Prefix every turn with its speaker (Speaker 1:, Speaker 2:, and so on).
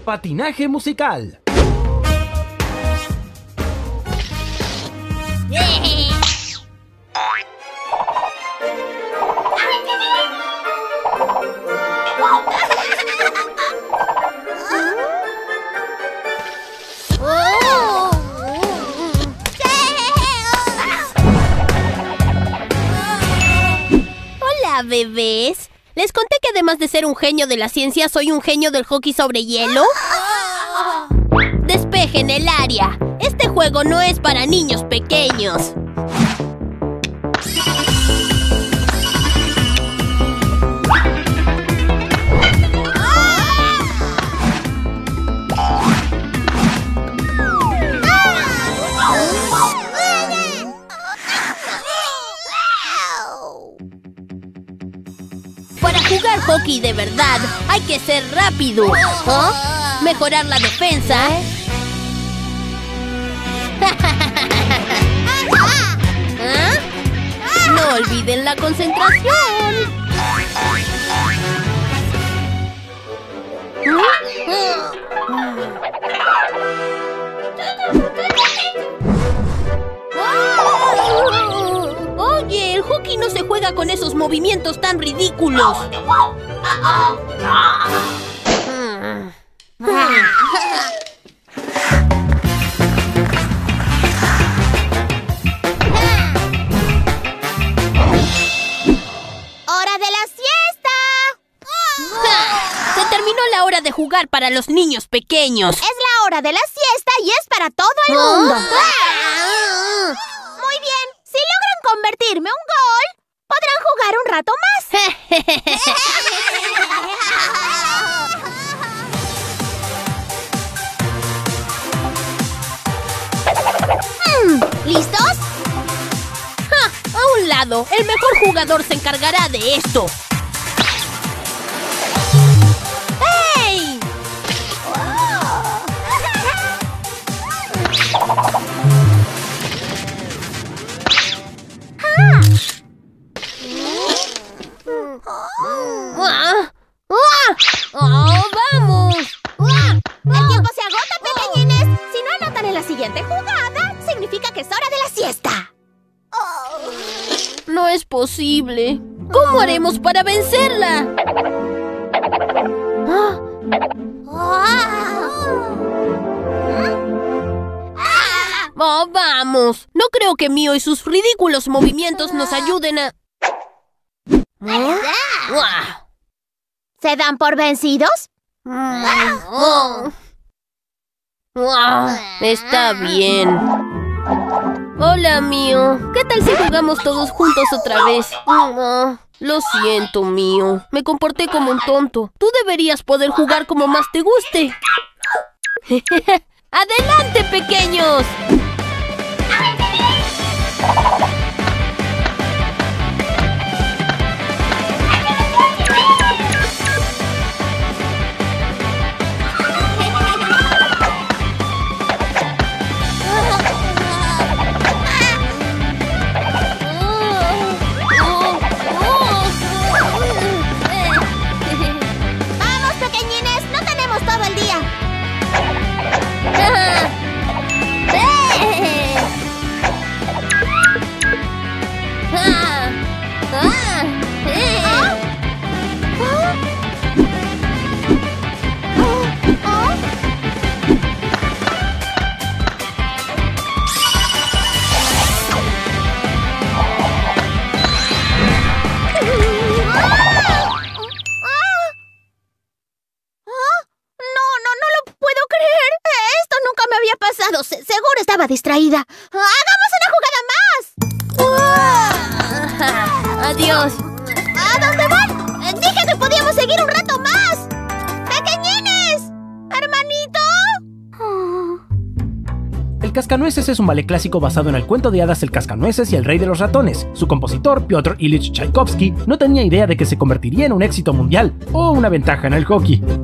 Speaker 1: Patinaje musical.
Speaker 2: Hola, bebés. ¿Les conté que además de ser un genio de la ciencia, soy un genio del hockey sobre hielo? ¡Despejen el área! Este juego no es para niños pequeños. Para jugar hockey de verdad, hay que ser rápido. ¿Ah? Mejorar la defensa. ¿Ah? No olviden la concentración. Oye, el hockey no se juega con esos movimientos tan ridículos.
Speaker 3: ¡Hora de la siesta!
Speaker 2: Se terminó la hora de jugar para los niños pequeños.
Speaker 3: Es la hora de la siesta y es para todo el mundo. Muy bien. Si logran convertirme un gol, podrán jugar un rato más. ¿Listos?
Speaker 2: A un lado, el mejor jugador se encargará de esto. ¡Hey! ¡Oh, vamos!
Speaker 3: El tiempo se agota, pequeñines. Si no anotan en la siguiente jugada, significa que es hora de la siesta.
Speaker 2: No es posible. ¿Cómo haremos para vencerla? Oh, vamos. No creo que Mio y sus ridículos movimientos nos ayuden a...
Speaker 3: ¿Se dan por vencidos?
Speaker 2: Está bien. Hola, Mio. ¿Qué tal si jugamos todos juntos otra vez? Lo siento, Mio. Me comporté como un tonto. Tú deberías poder jugar como más te guste. ¡Adelante, pequeños!
Speaker 3: ¡Vamos, pequeñines! ¡No tenemos todo el día! Seguro estaba distraída. ¡Hagamos una jugada más!
Speaker 2: ¡Adiós!
Speaker 3: ¿A dónde van? ¡Dije que podíamos seguir un rato más! ¡Pequeñines! ¿Hermanito?
Speaker 1: El Cascanueces es un ballet clásico basado en el cuento de hadas El Cascanueces y el Rey de los Ratones. Su compositor, Piotr Ilich Tchaikovsky, no tenía idea de que se convertiría en un éxito mundial o una ventaja en el hockey.